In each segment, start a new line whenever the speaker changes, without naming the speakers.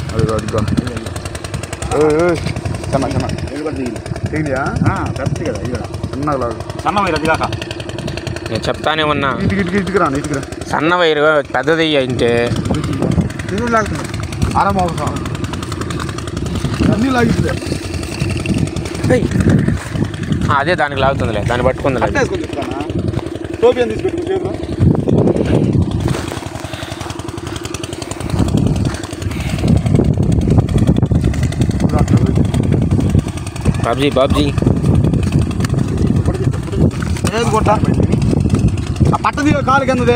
అది అదిగా చిన్న చిన్న తెగినాయా పెద్ద కదా ఇది చిన్నగా లాగు సన్న వైర్ అది కాక
నేను చెప్తానే ఉన్నా
ఇటుకురా ఇటుకురా
సన్న వైరు పెద్దది అంటే
తిరుగు లాగుతుంది ఆరాం అవసరం అన్నీ లాగిస్తుంది
అదే దానికి లాగుతుందిలే దాన్ని పట్టుకుందిలే
టోపీ అని తీసుకెట్టు చేతులు
బాబ్జీ
ఏది కొట్ట ఆ పట్టది కాలు కిందదే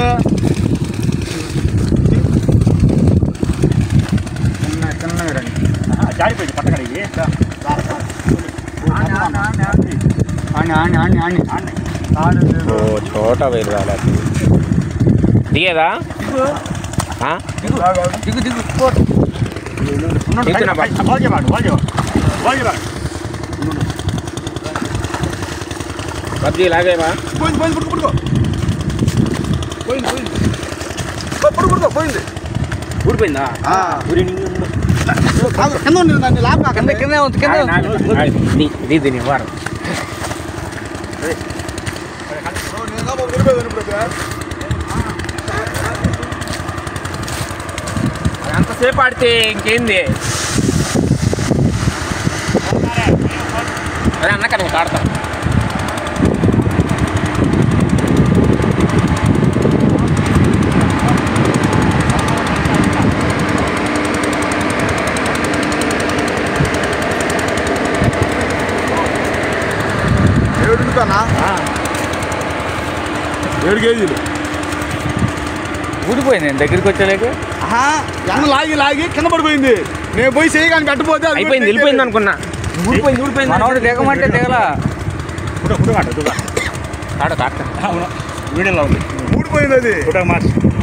చిన్నగా రండి జారిపోయింది పట్టకడిగి
ఓ చోట వైరు రాలేదు దిగేదా బాబ్జీ లాగేవా
పోయింది
ఊడిపోయిందా దీని వారం ఎంతసేపు ఆడితే ఇంకేంది అదే అన్నక నువ్వు ఆడతావు
ఏడు కేజీలు
ఊడిపోయింది నేను దగ్గరికి వచ్చేలేక
ఎండ లాగి లాగి కింద పడిపోయింది నేను పోయి చేయగాని కట్టపోతే
అయిపోయింది వెళ్ళిపోయింది అనుకున్నా ఊడిపోయింది దిగమంటే దిగలా వీడియోలో ఉంది
ఊడిపోయింది అది